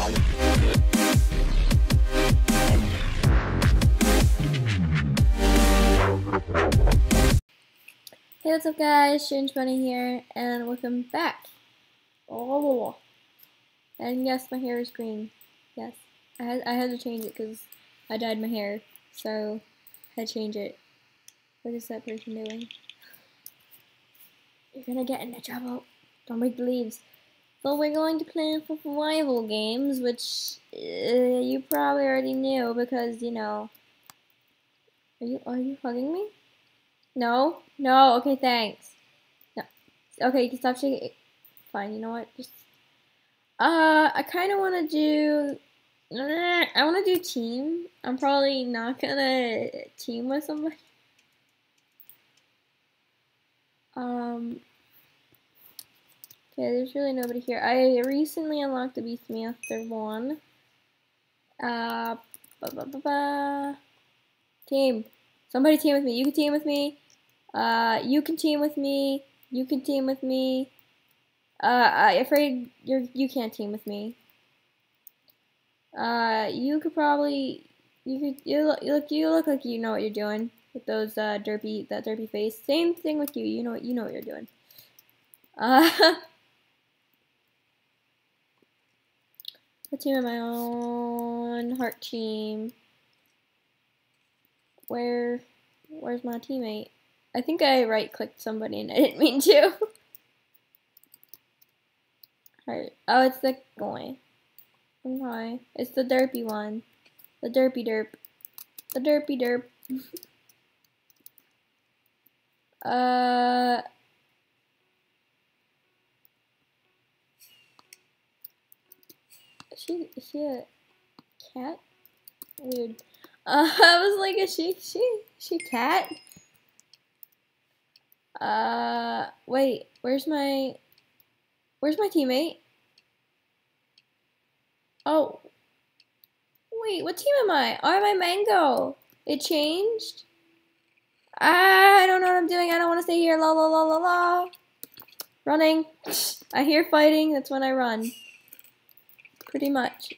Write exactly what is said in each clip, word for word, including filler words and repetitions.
Hey, what's up guys, Strange Bunny here, and welcome back. Oh, and yes, my hair is green. Yes, I had, I had to change it because I dyed my hair, so I had to change it. What is that person doing? You're gonna get into trouble. Don't break the leaves. So we're going to plan for survival games, which uh, you probably already knew because, you know. Are you, are you hugging me? No? No? Okay, thanks. No. Okay, you can stop shaking. Fine, you know what? Just uh, I kind of want to do. I want to do team. I'm probably not gonna team with somebody. Um. Okay, there's really nobody here. I recently unlocked the Beastmaster one. Uh, ba ba ba ba. Team. Somebody team with me. You can team with me. Uh, you can team with me. You can team with me. Uh, I'm afraid you're you can't team with me. Uh, you could probably you could you look you look you look like you know what you're doing with those uh derpy that derpy face. Same thing with you. You know you know what you're doing. Uh, what team am I on? Heart team. Where where's my teammate? I think I right clicked somebody and I didn't mean to. Heart. Oh, it's the guy. Okay, it's the derpy one. The derpy derp. The derpy derp. uh. Is she is she a cat? Weird. Uh, I was like, is she she she cat? Uh, wait. Where's my where's my teammate? Oh, wait. What team am I? Oh, am I Mango? It changed. Ah, I don't know what I'm doing. I don't want to stay here. La la la la la. Running. I hear fighting. That's when I run. Pretty much.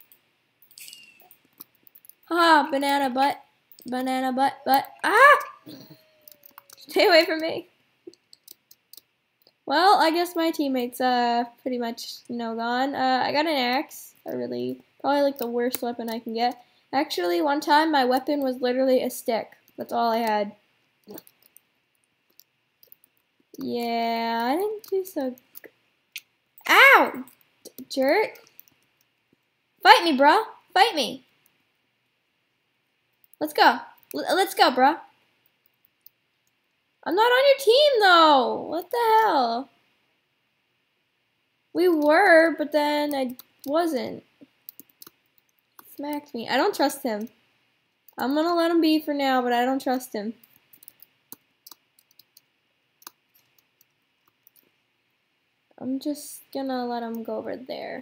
Haha, banana butt. Banana butt butt. Ah! Stay away from me. Well, I guess my teammate's uh pretty much, you know, gone. Uh, I got an axe. I really, probably like the worst weapon I can get. Actually, one time my weapon was literally a stick. That's all I had. Yeah, I didn't do so good. Ow! Jerk. Fight me, bro. Fight me. Let's go. L let's go, bro. I'm not on your team, though. What the hell? We were, but then I wasn't. Smacked me. I don't trust him. I'm gonna let him be for now, but I don't trust him. I'm just gonna let him go over there.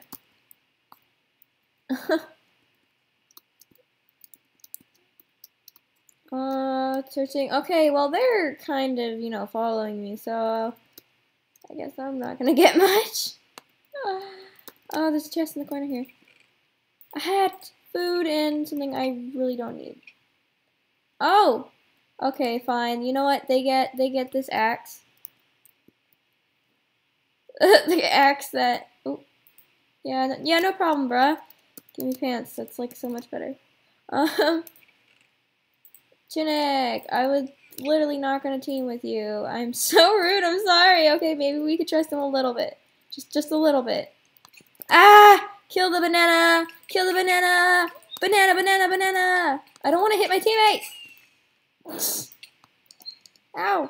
uh, searching. Okay, well, they're kind of, you know, following me, so I guess I'm not gonna get much. Oh, there's a chest in the corner here. A hat, food, and something I really don't need. Oh! Okay, fine. You know what? They get they get this axe. The axe that. Oh, yeah, no, yeah, no problem, bruh. Give me pants. That's like so much better. Um, Chinek, I was literally not gonna team with you. I'm so rude. I'm sorry. Okay, maybe we could trust him a little bit. Just, just a little bit. Ah! Kill the banana! Kill the banana! Banana, banana, banana! I don't want to hit my teammate. Ow!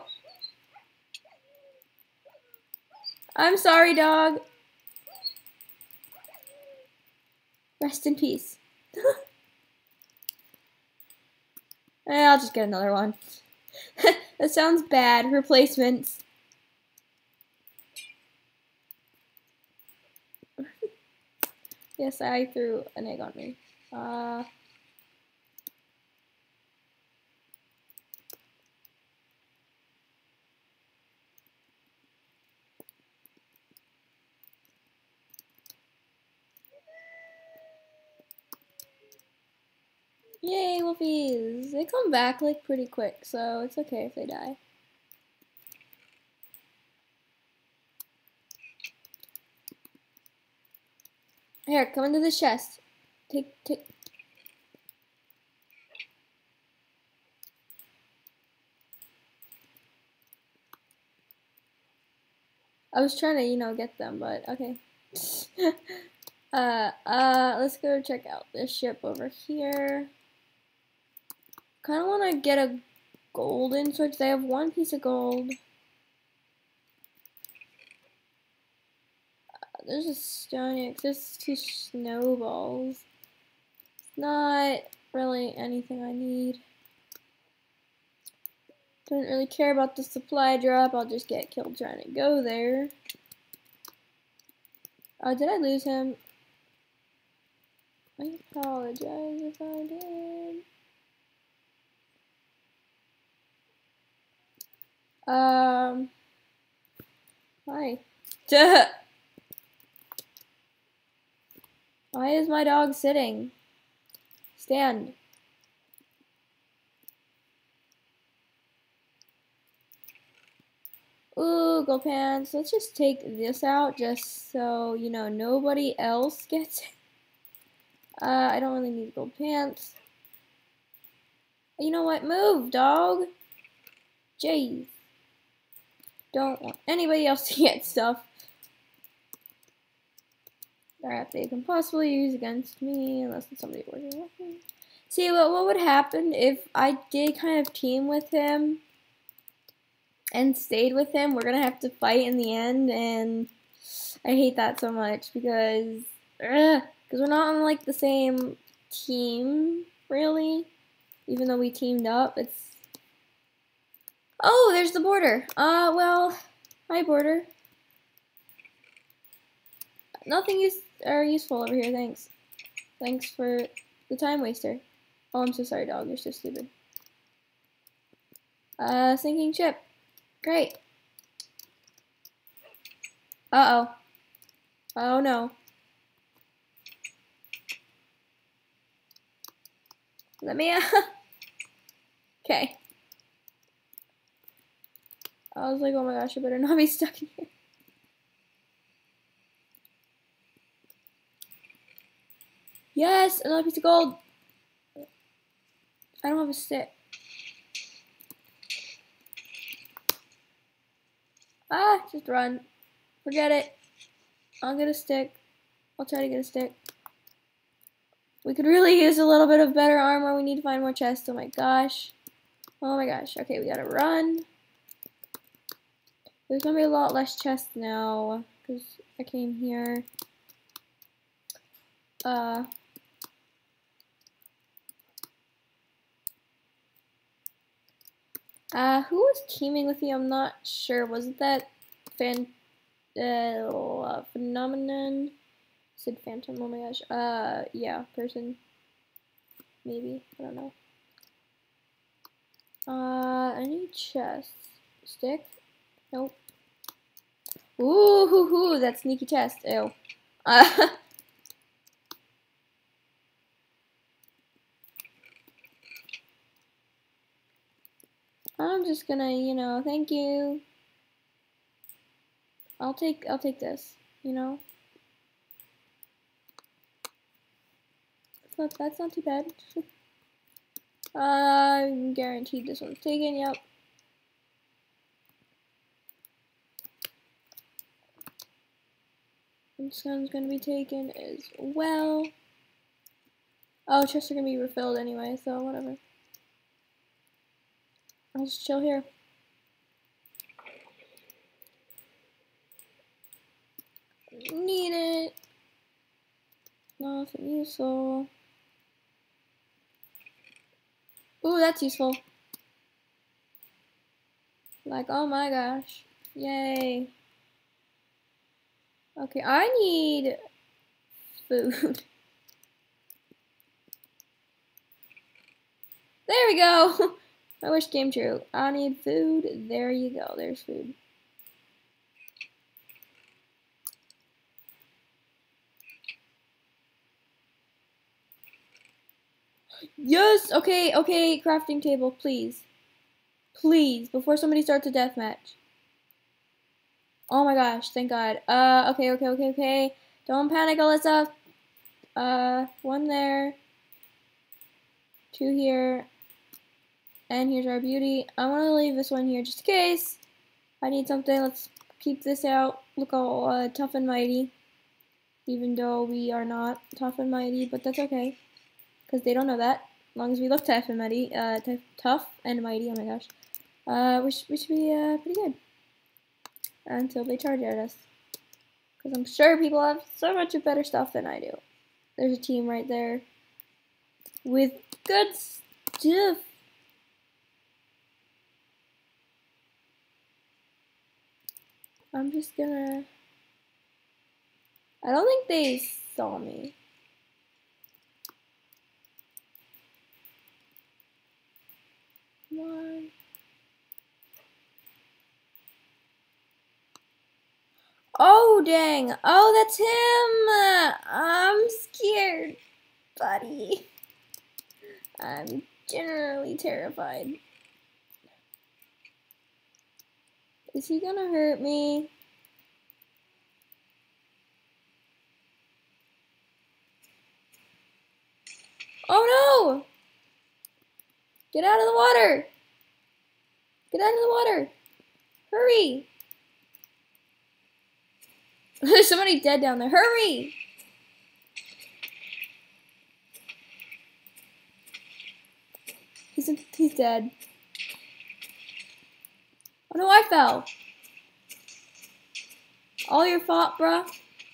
I'm sorry, dog. Rest in peace. eh, I'll just get another one. That sounds bad. Replacements. Yes, I threw an egg on me. Uh... Yay, wolfies! They come back like pretty quick, so it's okay if they die. Here, come into this chest. Take, take. I was trying to, you know, get them, but okay. uh, uh, let's go check out this ship over here. Kind of want to get a golden sword. They have one piece of gold. Uh, there's a stone axe. There's two snowballs. Not really anything I need. Don't really care about the supply drop. I'll just get killed trying to go there. Oh, did I lose him? I apologize if I did. Um. Hi. Duh. Why is my dog sitting? Stand. Ooh, gold pants. Let's just take this out just so, you know, nobody else gets it. Uh, I don't really need gold pants. You know what? Move, dog. Jeez. Don't want anybody else to get stuff that they can possibly use against me, unless it's somebody working with me. See, what, what would happen if I did kind of team with him and stayed with him? We're gonna have to fight in the end, and I hate that so much because because we're not on like the same team really, even though we teamed up. It's oh, there's the border. Uh, well, hi border. Nothing use or useful over here. Thanks. Thanks for the time waster. Oh, I'm so sorry, dog. You're so stupid. Uh, sinking ship. Great. Uh oh. Oh no. Let me. Okay. I was like, oh my gosh, I better not be stuck in here. Yes, another piece of gold. I don't have a stick. Ah, just run. Forget it. I'll get a stick. I'll try to get a stick. We could really use a little bit of better armor. We need to find more chests. Oh my gosh. Oh my gosh. Okay, we gotta run. There's gonna be a lot less chests now because I came here. Uh. Uh, who was teaming with you? I'm not sure. Was it that fan, uh, phenomenon? Said phantom. Oh my gosh. Uh, yeah, person. Maybe. I don't know. Uh, I need chests. Stick? Nope. Ooh, hoo, hoo, that sneaky chest. Ew. Uh, I'm just gonna, you know, thank you. I'll take, I'll take this, you know. It's not, that's not too bad. I'm guaranteed this one's taken, yep. This one's gonna be taken as well. Oh, chests are gonna be refilled anyway, so whatever. I'll just chill here. Need it. Nothing useful. Ooh, that's useful. Like, oh my gosh. Yay. Okay, I need food. There we go. My wish came true. I need food. There you go. There's food. Yes! Okay, okay, crafting table, please. Please, before somebody starts a deathmatch. Oh my gosh, thank God. Uh, okay, okay, okay, okay. Don't panic, Alyssa. Uh, one there. Two here. And here's our beauty. I want to leave this one here just in case I need something. Let's keep this out. Look all uh, tough and mighty. Even though we are not tough and mighty, but that's okay. Because they don't know that. As long as we look tough and mighty, uh, tough and mighty, oh my gosh. Uh, we, sh we should be uh, pretty good. Until they charge at us. Because I'm sure people have so much better stuff than I do. There's a team right there. With good stuff. I'm just gonna... I don't think they saw me. Come on. Oh, dang. Oh, that's him. I'm scared, buddy. I'm generally terrified. Is he gonna hurt me? Oh, no. Get out of the water. Get out of the water. Hurry. There's somebody dead down there. Hurry. He's, he's dead. Oh no, I fell. All your fault, bruh.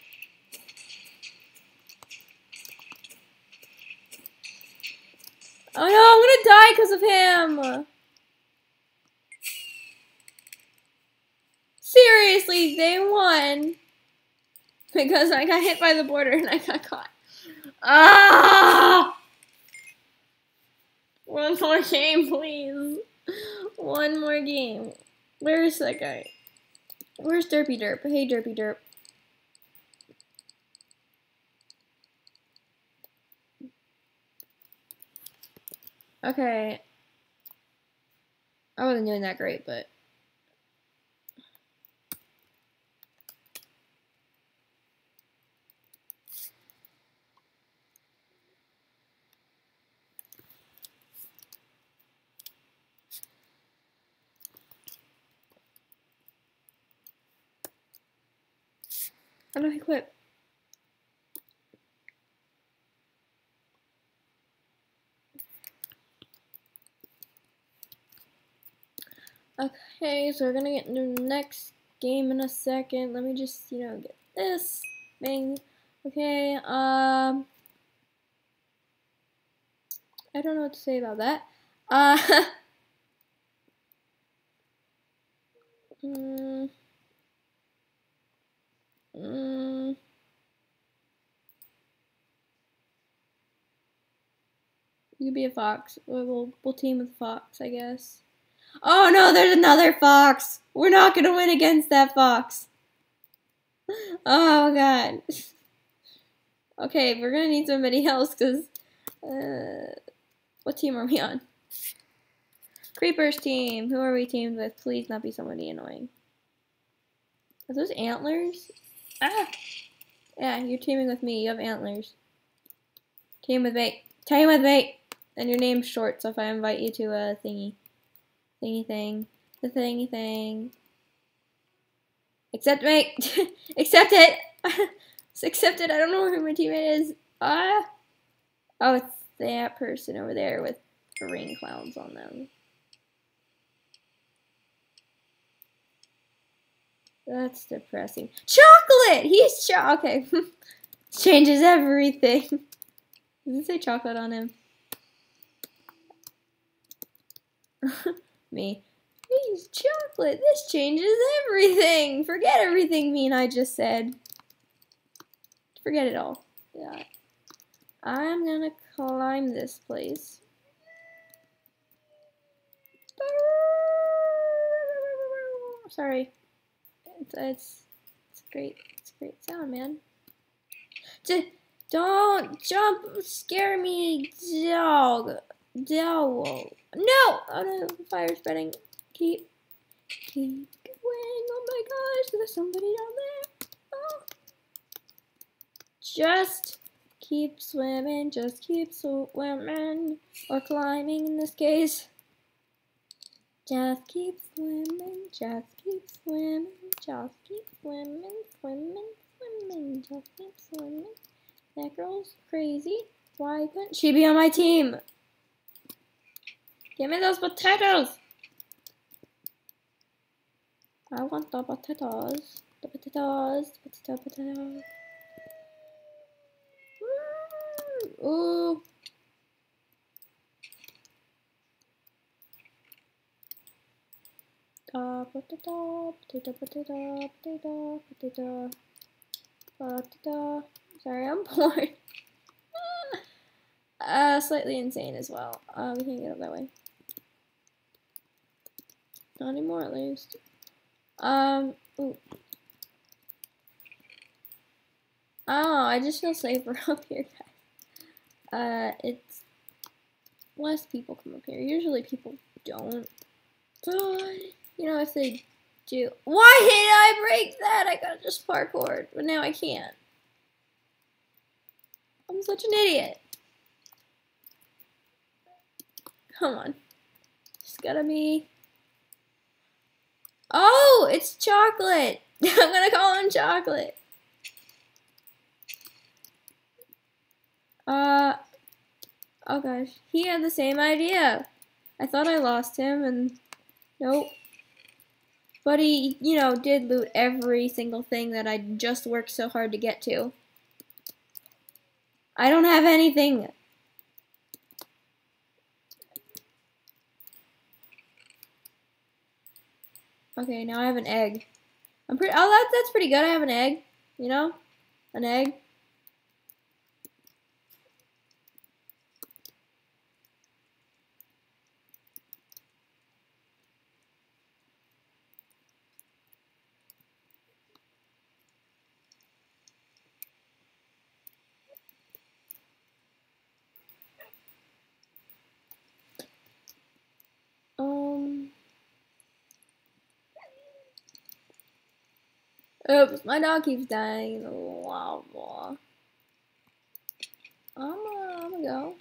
Oh no, I'm gonna die because of him. Seriously, they won. Because I got hit by the border and I got caught. Ah! One more game, please. One more game. Where's that guy? Where's Derpy Derp? Hey, Derpy Derp. Okay. I wasn't doing that great, but... How do I quit? Okay, so we're gonna get into the next game in a second. Let me just, you know, get this thing. Okay, um... I don't know what to say about that. Uh... mm, mm, you could be a fox. We'll, we'll, we'll team with fox, I guess. Oh no, there's another fox! We're not gonna win against that fox. Oh god. Okay, we're gonna need somebody else, because... Uh, what team are we on? Creepers team. Who are we teamed with? Please not be somebody annoying. Are those antlers? Ah! Yeah, you're teaming with me. You have antlers. Team with me. Team with me! And your name's short, so if I invite you to a thingy. Thingy thing. The thingy thing. Accept me! Accept it! Accept it! I don't know who my teammate is. Ah! Oh, it's that person over there with rain clouds on them. That's depressing. Chocolate! He's cho- okay. Changes everything. Does it say chocolate on him? Me. He's chocolate. This changes everything. Forget everything me and I just said. Forget it all. Yeah. I'm gonna climb this place. Sorry. It's, it's, it's great. It's a great sound, man. Just, Don't jump, scare me, dog. Dog. No! Oh no, fire spreading. Keep, keep going. Oh my gosh, there's somebody down there. Oh. Just keep swimming, just keep swimming. Or climbing in this case. Just keep swimming, just keep swimming, just keep swimming, swimming, swimming, just keep swimming. That girl's crazy. Why couldn't she be on my team? Give me those potatoes! I want the potatoes. The potatoes, potato, potato. Ooh. Uh, potato, potato, potato, potato, potato, potato. Sorry, I'm bored. uh, slightly insane as well. Uh, we can't get up that way. Not anymore, at least. Um, ooh. Oh, I just feel safer up here, guys. Uh, it's less people come up here. Usually people don't. But, you know, if they do. Why did I break that? I gotta just parkour, but now I can't. I'm such an idiot. Come on. Just gotta be. Oh, it's chocolate. I'm gonna call him chocolate. Uh, oh gosh. He had the same idea. I thought I lost him, and nope. But he, you know, did loot every single thing that I just worked so hard to get to. I don't have anything. Okay, now I have an egg. I'm pretty. Oh, that, that's pretty good. I have an egg. You know, an egg. Um. Oops, my dog keeps dying in the lava. I'm gonna, I'm gonna go.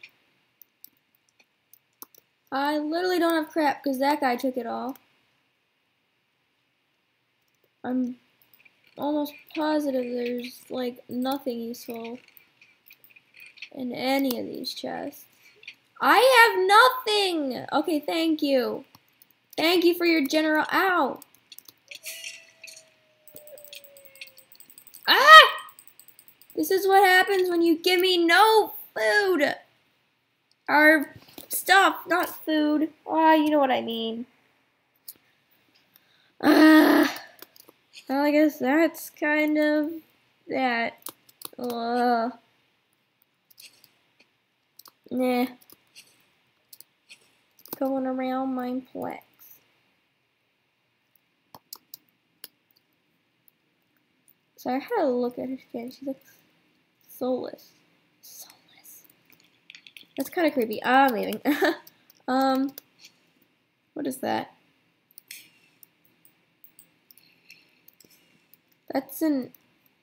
I literally don't have crap because that guy took it all. I'm almost positive there's like nothing useful in any of these chests. I have nothing! Okay, thank you. Thank you for your general. Ow! Ah! This is what happens when you give me no food. Or stuff, not food. Ah, you know what I mean. Ah. Well, I guess that's kind of that. Ugh. Nah. Going around Mineplex. So I had to look at her skin. She looks soulless. Soulless. That's kind of creepy. Ah, I'm leaving. um, what is that? That's an.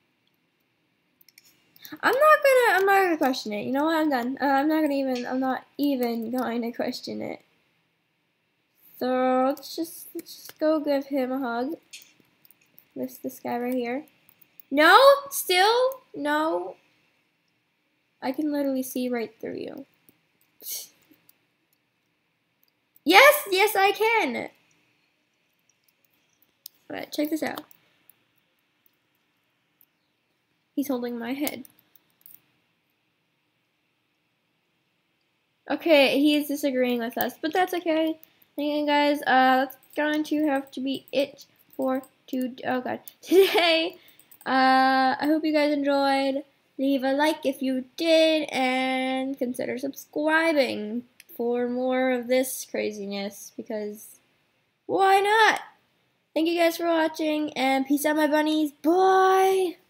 I'm not gonna. I'm not gonna question it. You know what? I'm done. Uh, I'm not gonna even. I'm not even going to question it. So let's just let's just go give him a hug. This this guy right here. No, still no. I can literally see right through you. Yes, yes, I can. Alright, check this out. He's holding my head. Okay, he is disagreeing with us, but that's okay. Again, guys, uh, that's going to have to be it for to oh god today. Uh, I hope you guys enjoyed. Leave a like if you did, and consider subscribing for more of this craziness, because why not? Thank you guys for watching, and peace out, my bunnies. Bye!